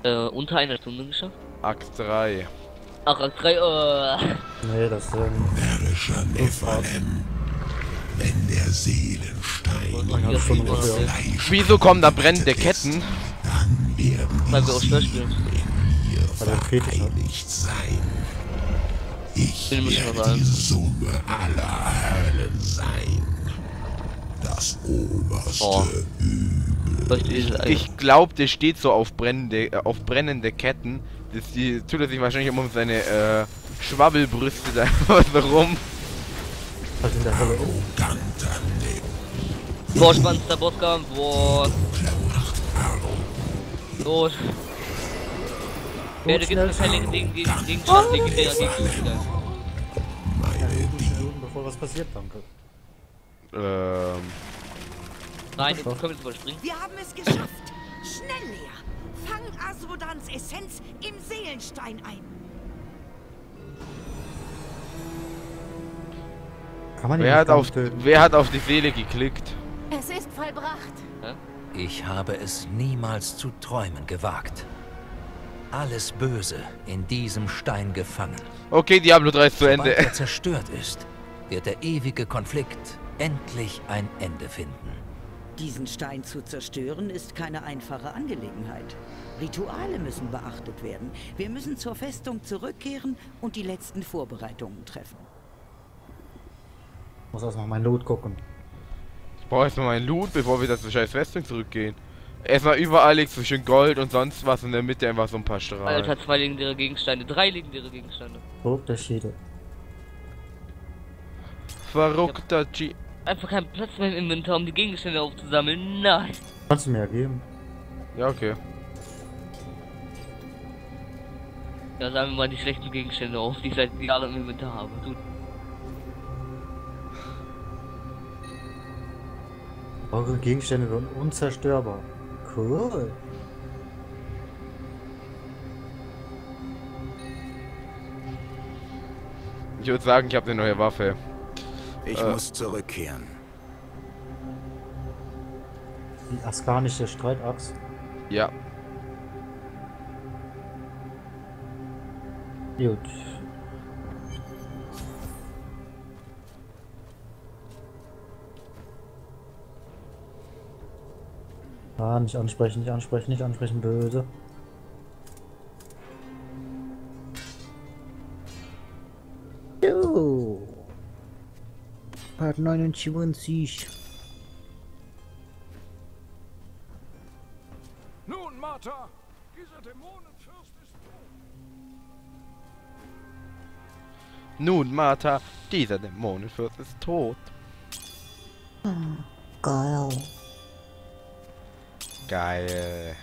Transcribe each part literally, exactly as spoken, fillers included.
Äh, unter einer Stunde geschafft. Akt drei. Ach, Akt drei, äh. Nee, das ähm. Närrischer Nephalem, wenn der Seelenstein Man hat schon ungefähr. Fleisch Wieso kommen da brennende Ketten? dann werden Weil die wir auch schnell spielen. Seelen in mir Weil er kritisch hat. vereinigt sein. Ich Den muss ich mal werde sagen. die Summe aller Höllen sein. Das oberste Oh. Übel. Verstehe ich. Ich glaube, der steht so auf brennende, äh, auf brennende Ketten. Das die tut er sich wahrscheinlich immer um seine äh, Schwabbelbrüste da so rum. Halt in der Hölle. Arroganter Nebel. Boah, spannendster Bosskampf, boah. Los. Werde gibt es keinen gegen gegen Gegenstand, gegen den Gegenstand. Bevor was passiert, danke. Ähm. Nein, wir können jetzt überspringen. Wir haben es geschafft. Schnell, Lea. Fang Asrodans Essenz im Seelenstein ein. Kann man Wer hat, auf, wer hat auf die Seele geklickt? Es ist vollbracht. Ich habe es niemals zu träumen gewagt. Alles Böse in diesem Stein gefangen. Okay, Diablo drei ist zu Sobald Ende. er zerstört ist, wird der ewige Konflikt endlich ein Ende finden. Diesen Stein zu zerstören ist keine einfache Angelegenheit. Rituale müssen beachtet werden. Wir müssen zur Festung zurückkehren und die letzten Vorbereitungen treffen. Ich muss erstmal mein Loot gucken. Ich brauche erstmal meinen Loot, bevor wir das zur scheiß Festung zurückgehen. Erstmal überall liegt so schön Gold und sonst was, in der Mitte einfach so ein paar Strahlen. Alter, zwei legendäre Gegenstände, drei legendäre Gegenstände. Oh, der Schädel. Verrückter G. Einfach keinen Platz mehr im Inventar, um die Gegenstände aufzusammeln. Nein. Kannst du mir ja geben. Ja, okay. Ja, sagen wir mal die schlechten Gegenstände auf, die ich seit Jahren im Inventar habe. Gut. Eure Gegenstände werden unzerstörbar. Cool. Ich würde sagen, ich habe eine neue Waffe. Ich Äh. muss zurückkehren. Die askanische Streitachs. Ja. Gut. Ah, nicht ansprechen, nicht ansprechen, nicht ansprechen, böse. Jo. Part neunundzwanzig. Nun, Martha, dieser Dämonenfürst ist tot. Nun, Martha, dieser Dämonenfürst ist tot. Geil. Geil.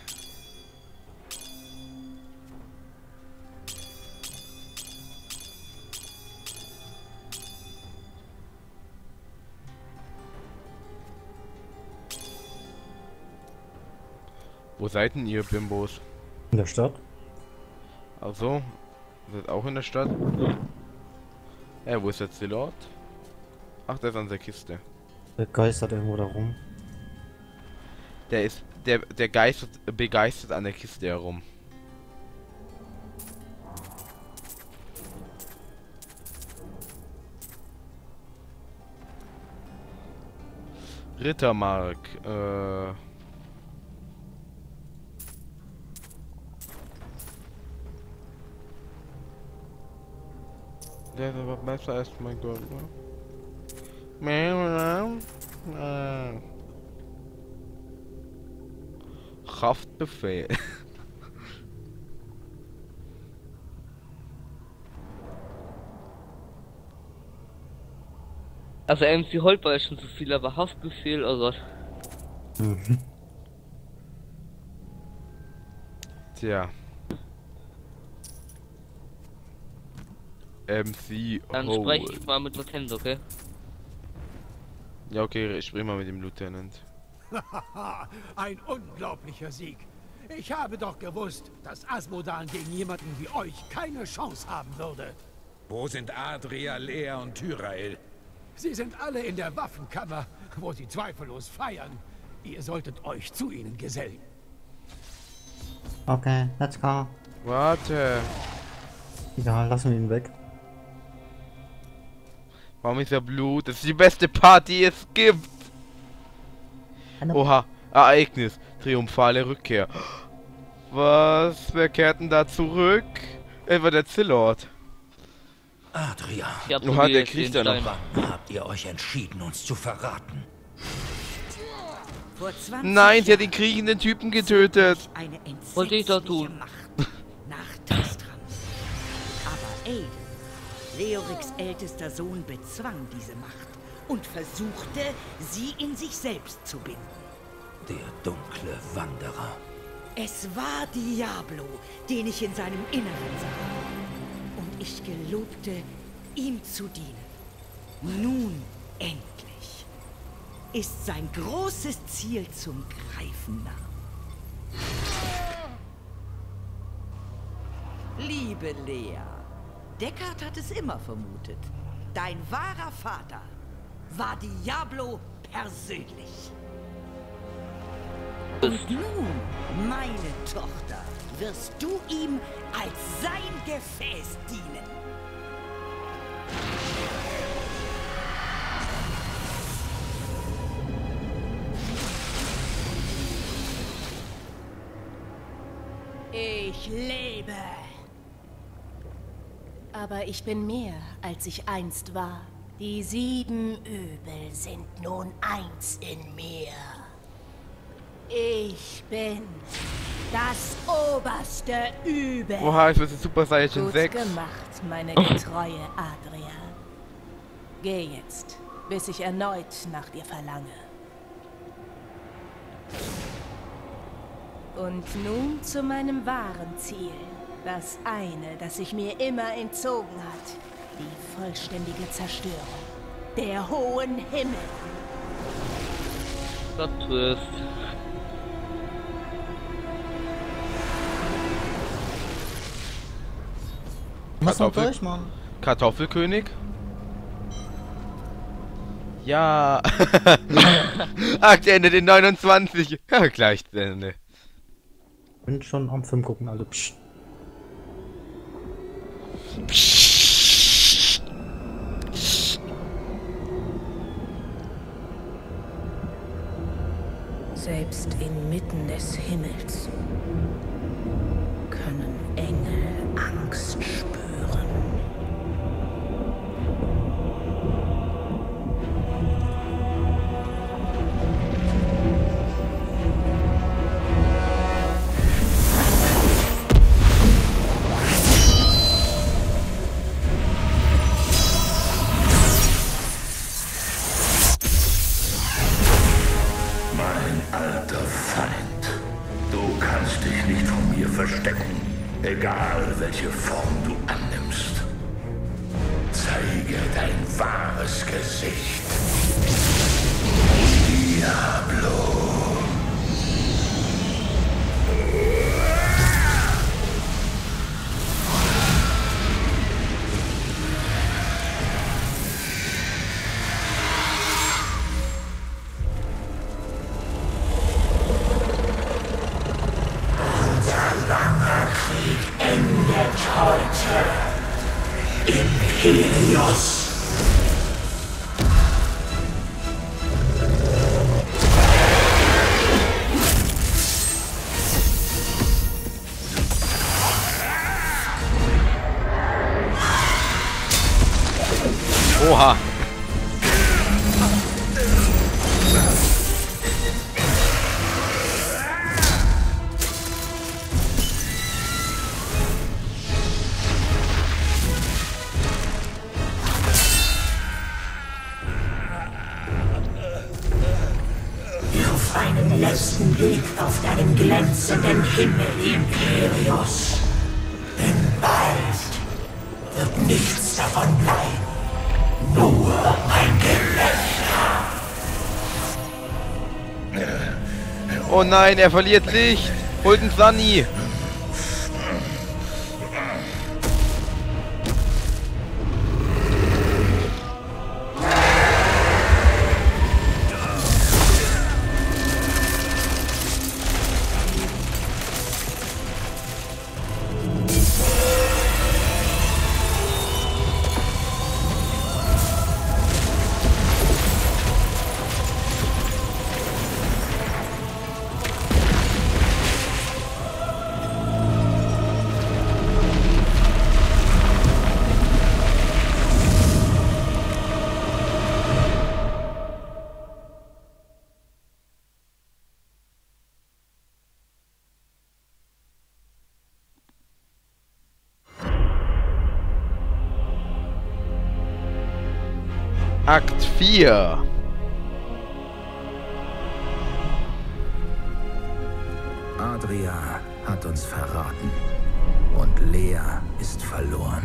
Wo seid denn ihr, Bimbos? In der Stadt? Also, seid auch in der Stadt? Ja, wo ist jetzt der Lord? Ach, der ist an der Kiste. Der geistert irgendwo da rum. Der ist, der, der geistert, begeistert an der Kiste herum. Rittermark, äh... Der ist aber besser als mein Gott, ne? Haftbefehl. Also M C Holt war ja schon zu viel, aber Haftbefehl, oh Gott. Mhm. Tja. M C Dann Holt. spreche ich mal mit Lieutenant, okay? Ja, okay, ich sprich mal mit dem Lieutenant. Ein unglaublicher Sieg. Ich habe doch gewusst, dass Asmodan gegen jemanden wie euch keine Chance haben würde. Wo sind Adria, Lea und Tyrael? Sie sind alle in der Waffenkammer, wo sie zweifellos feiern. Ihr solltet euch zu ihnen gesellen. Okay, let's go. Warte. Egal, lassen wir ihn weg. Warum ist er Blut? Das ist die beste Party, die es gibt. Oha, Ereignis. Triumphale Rückkehr. Was? Wer kehrt denn da zurück? Etwa der Zillord. Adria, Ich hab Oha, der probiert, kriegt den er noch. Stein. wann habt ihr euch entschieden, uns zu verraten? Vor zwanzig Nein, sie hat den Jahren kriechenden Typen getötet. eine Wollte ich doch entsetzliche tun. Macht nach Tastram. Aber Aiden, Leoriks ältester Sohn, bezwang diese Macht und versuchte, sie in sich selbst zu binden. Der dunkle Wanderer. Es war Diablo, den ich in seinem Inneren sah. Und ich gelobte, ihm zu dienen. Nun endlich ist sein großes Ziel zum Greifen nah. Liebe Lea, Deckard hat es immer vermutet. Dein wahrer Vater war Diablo persönlich. Und nun, meine Tochter, wirst du ihm als sein Gefäß dienen. Ich lebe. Aber ich bin mehr, als ich einst war. Die sieben Übel sind nun eins in mir. Ich bin das oberste Übel. Oha, ich bin Super Saiyan Gut sechs. gemacht, meine getreue Adria. Geh jetzt, bis ich erneut nach dir verlange. Und nun zu meinem wahren Ziel. Das eine, das sich mir immer entzogen hat. Die vollständige Zerstörung der hohen Himmel. Gott tröst. Was noch Kartoffel- durch, Mann? Kartoffelkönig? Ja. Akt endet in neunundzwanzig. Ja, gleich zu Ende. Bin schon am Film gucken, also psch. Selbst inmitten des Himmels können Engel Angst spüren. Alter Feind, du kannst dich nicht von mir verstecken, egal welche Form du annimmst. Zeige dein wahres Gesicht. Diablo. Endet heute in Helios. Oha. Wirf einen letzten Blick auf deinen glänzenden Himmel, Imperius. Denn bald wird nichts davon bleiben. Nur ein Gelächter. Oh nein, er verliert Licht. Holt einen Sunny. Akt vier. Adria hat uns verraten. Und Lea ist verloren.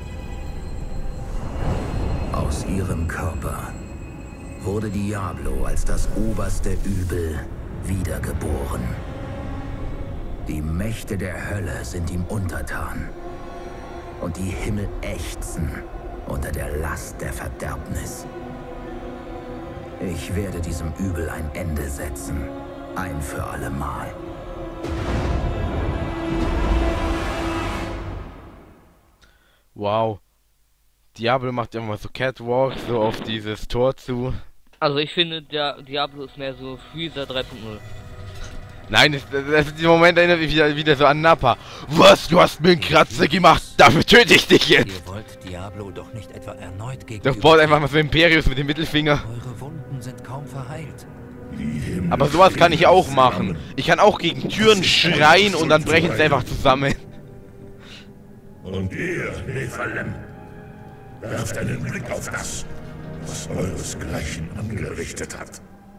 Aus ihrem Körper wurde Diablo als das oberste Übel wiedergeboren. Die Mächte der Hölle sind ihm untertan. Und die Himmel ächzen unter der Last der Verderbnis. Ich werde diesem Übel ein Ende setzen. Ein für alle Mal. Wow. Diablo macht immer so Catwalk so auf dieses Tor zu. Also ich finde, der Diablo ist mehr so Freezer drei Punkt null. Nein, das, das, das, dieser Moment erinnert mich wieder, wieder so an Nappa. Was? Du hast mir einen Kratzer gemacht. Dafür töte ich dich jetzt. Ihr wollt Diablo doch nicht etwa erneut gegen. Doch baut einfach mal so Imperius mit dem Mittelfinger. Eure Wunden sind kaum verheilt. Aber sowas kann ich auch machen. Ich kann auch gegen Türen schreien und dann brechen sie einfach zusammen. Und ihr, Nephalem, werft einen Blick auf das, was euresgleichen angerichtet hat.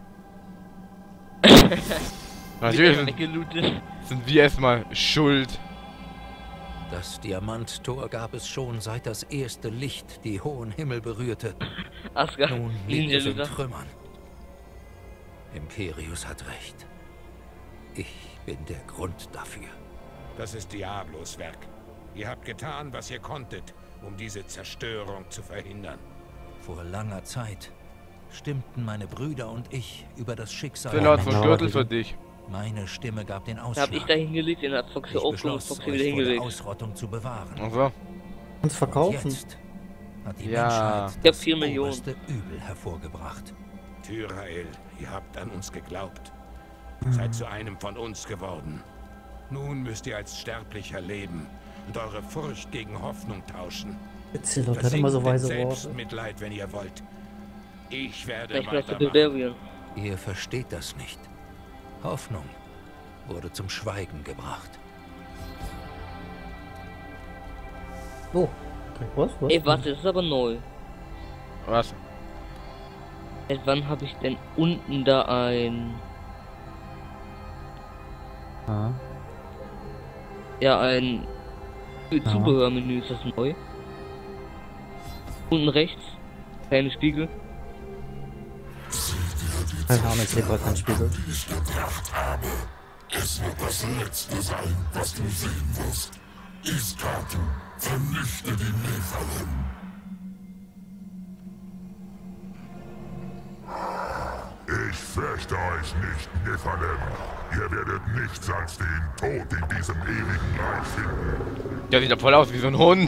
Natürlich sind, sind wir erstmal schuld. Das Diamanttor gab es schon, seit das erste Licht die hohen Himmel berührte. Asgard, Nun liegt es in Trümmern. Imperius hat recht. Ich bin der Grund dafür. Das ist Diablos Werk. Ihr habt getan, was ihr konntet, um diese Zerstörung zu verhindern. Vor langer Zeit stimmten meine Brüder und ich über das Schicksal. Den hat von Gürtel für dich. Meine Stimme gab den Ausschlag. Da hab ich da hingelegt, den hat Foxy auch und Foxy wieder hingelegt. Ausrottung zu bewahren. Also. Uns verkaufen. Jetzt hat die Ja. Menschheit Ich hab vier Millionen. das oberste Übel hervorgebracht. Tyrael, ihr habt an uns geglaubt. Seid zu einem von uns geworden. Nun müsst ihr als Sterblicher leben und eure Furcht gegen Hoffnung tauschen. Witzig, Leute, hat immer so weise Worte. Selbstmitleid, wenn ihr wollt. Ich werde Vielleicht noch der weitermachen. Barbarian. Ihr versteht das nicht. Hoffnung wurde zum Schweigen gebracht. Oh, was? was? Ey, warte, das ist aber neu. Was? Seit wann habe ich denn unten da ein... Ah. Ja, ein... Zubehörmenü, ist das neu? Unten rechts, kleine Spiegel. Keine Ahnung, ich sehe gerade keinen Spiegel. Ich gebracht habe, es wird das Letzte sein, was du sehen wirst. Iskatu, vernichte die Nephalem. Ich fürchte euch nicht, Nephalem. Ihr werdet nichts als den Tod in diesem ewigen Reich finden. Der sieht doch voll aus wie so ein Hund.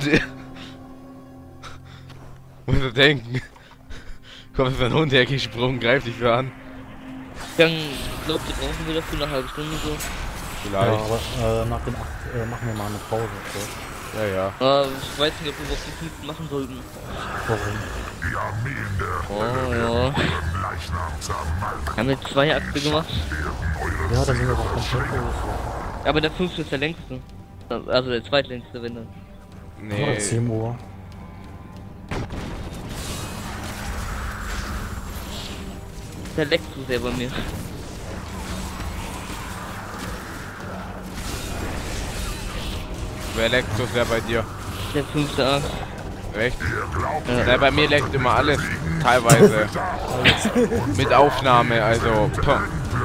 Muss du denken. Kommt so ein Hund hergesprungen, greift dich so an. Dann glaubt ihr, brauchen wir dafür eine halbe Stunde so? Vielleicht. Ja, aber äh, nach den acht äh, machen wir mal eine Pause. So. Ja, ja. Äh, ich weiß nicht, ob wir überhaupt fünf Minuten machen sollten. Warum? Die Armeen der Oh, Hölle ja. werden euren Leichnam zermalmen. Haben wir zwei Akte gemacht? Ja, dann sind wir doch komplett los. Aber der fünfte ist der längste. Also der zweitlängste, wenn dann. Ja. Oder Nee. zehn Uhr. Der leckt so sehr bei mir. Wer leckt so sehr bei dir? Der fünfte Akt. Echt? Ja. Bei mir leckt immer alles. Teilweise. Mit Aufnahme, also. Puh.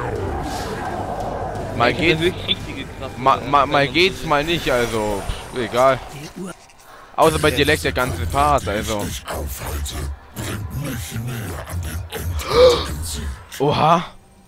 Mal Ich hab geht's. wirklich richtige Kraft. Ma, ma, mal geht's, mal nicht, also. Pff, egal. Außer bei dir leckt der ganze Part, also. Oha.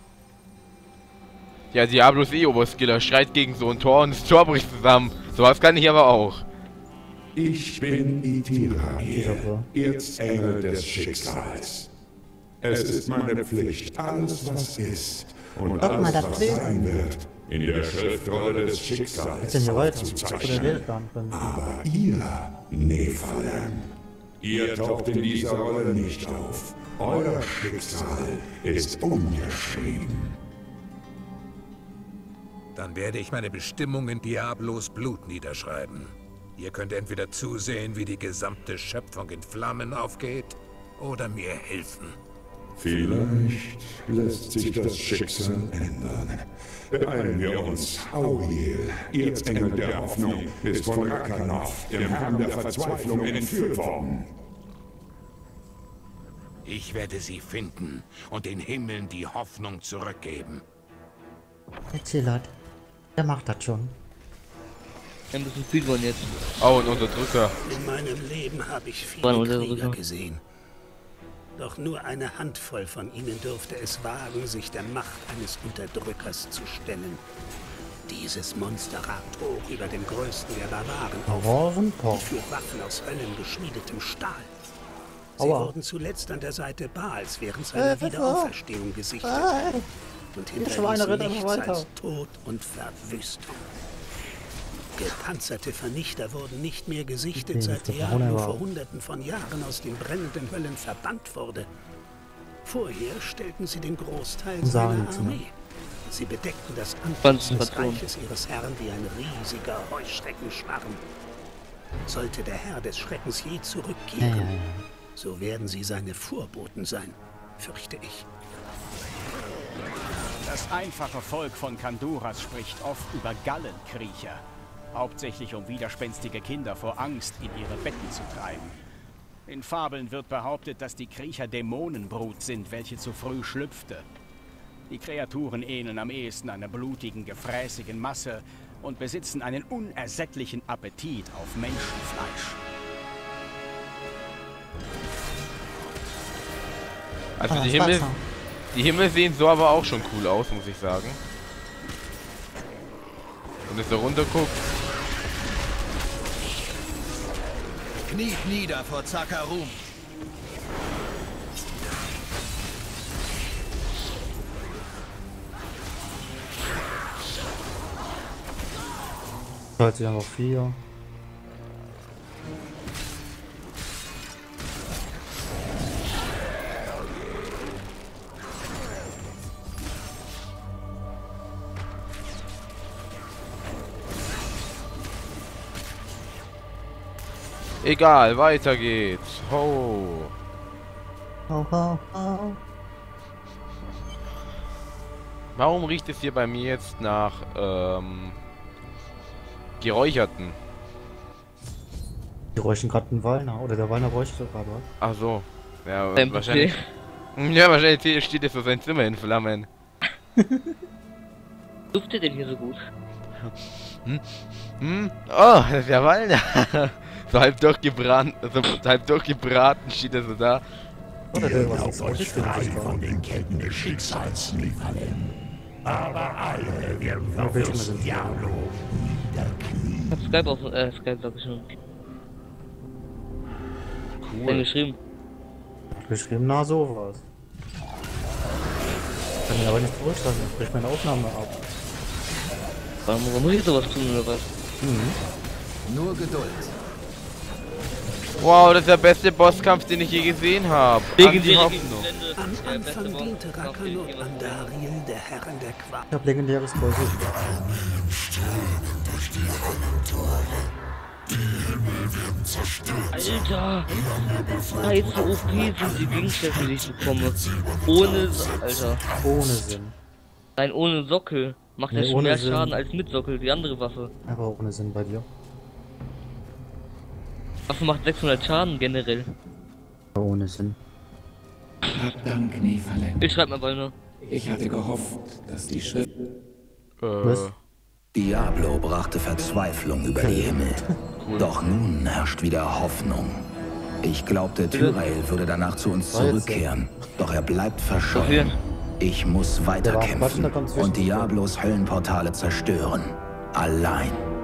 Ja, Diablo ist eh Oberskiller, schreit gegen so ein Tor und das Tor bricht zusammen. Sowas kann ich aber auch. Ich bin Itirael, Erzengel des Schicksals. Es ist meine Pflicht, alles was ist und alles was sein wird, in der Schriftrolle des Schicksals Jetzt sind hier weiter. zu Oder zeichnen. redet gar nicht können. Aber ihr, Nephalem, ihr taucht in dieser Rolle nicht auf. Euer Schicksal ist ungeschrieben. Dann werde ich meine Bestimmung in Diablos Blut niederschreiben. Ihr könnt entweder zusehen, wie die gesamte Schöpfung in Flammen aufgeht, oder mir helfen. Vielleicht lässt sich das Schicksal ändern. Beeilen wir uns. Auriel, Erzengel der Hoffnung, ist von Rakanov, dem Herrn der Verzweiflung, entführt worden. Ich werde sie finden und den Himmeln die Hoffnung zurückgeben. Erzählert. Der macht das schon. Ein bisschen viel von jetzt. Oh, ein Unterdrücker. In meinem Leben habe ich War ein viele Krieger Unterdrücker. gesehen. Doch nur eine Handvoll von ihnen dürfte es wagen, sich der Macht eines Unterdrückers zu stellen. Dieses Monster ragt hoch über dem größten der Barbaren auf und führt Waffen aus höllengeschmiedetem Stahl. Sie Aua. wurden zuletzt an der Seite Baals während seiner Wiederauferstehung gesichtet. Und hinterließen nichts als Tod und Verwüstung. Gepanzerte Vernichter wurden nicht mehr gesichtet, seit Diablo vor hunderten von Jahren aus den brennenden Höllen verbannt wurde. Vorher stellten sie den Großteil seiner Armee. Sie bedeckten das Antlitz des Reiches ihres Herrn wie ein riesiger Heuschreckenschwarm. Sollte der Herr des Schreckens je zurückkehren, so werden sie seine Vorboten sein, fürchte ich. Das einfache Volk von Kanduras spricht oft über Gallenkriecher. Hauptsächlich um widerspenstige Kinder vor Angst in ihre Betten zu treiben. In Fabeln wird behauptet, dass die Kriecher Dämonenbrut sind, welche zu früh schlüpfte. Die Kreaturen ähneln am ehesten einer blutigen, gefräßigen Masse und besitzen einen unersättlichen Appetit auf Menschenfleisch. Also die Himmel, die Himmel sehen so aber auch schon cool aus, muss ich sagen. Und wenn du runter guckst. Kniet nieder vor Zakarum. Heute sind noch vier. Egal, weiter geht's. Ho. Ho, ho, ho. Warum riecht es hier bei mir jetzt nach ähm, Geräucherten? Die räuchen gerade einen Wallner, oder der Wallner räucht so gerade. Ach so. Ja, Ähm, wahrscheinlich. Ja, wahrscheinlich steht es für sein Zimmer in Flammen. Duftet denn hier so gut? Hm? Hm? Oh, das ist ja Wallner. So halb durchgebraten, so halb durchgebraten steht er so da. Oder der was Auf euch frei von den Ketten des Schicksals, Nephalem. Aber alle werden verwirrst Diablo niederknien. Ich hab Skype auf, äh, Skype sag ich schon. Cool. Denn geschrieben. Geschrieben, na sowas. Kann ich aber nicht zurücklassen, ich brich meine Aufnahme ab. Warum, warum muss ich sowas tun oder was? Mhm. Nur Geduld. Wow, das ist der beste Bosskampf, den ich je gesehen habe. Legendäre Am Anfang diente Rakanot Andariel, der Herrin der Qual. Ich hab legendäres Gold. durch die Höllentore. Die Himmel werden zerstört. Alter! Scheiße, O P sind die Gegenstände, die ich bekomme. Ohne, Alter. Ohne Sinn. Nein, ohne Sockel. Macht Nee, ja schon ohne mehr Sinn. Schaden als mit Sockel, die andere Waffe. Aber ohne Sinn bei dir. Waffe macht sechshundert Schaden generell. Aber ohne Sinn. Hab Dank, Nephalem. Ich schreib mal Wollner. Ich hatte gehofft, dass die Schrift... Äh. Diablo brachte Verzweiflung über die Himmel. Doch nun herrscht wieder Hoffnung. Ich glaubte, Tyrael würde danach zu uns zurückkehren. Doch er bleibt verschollen. Ich muss weiterkämpfen und Diablos Höllenportale zerstören. Allein.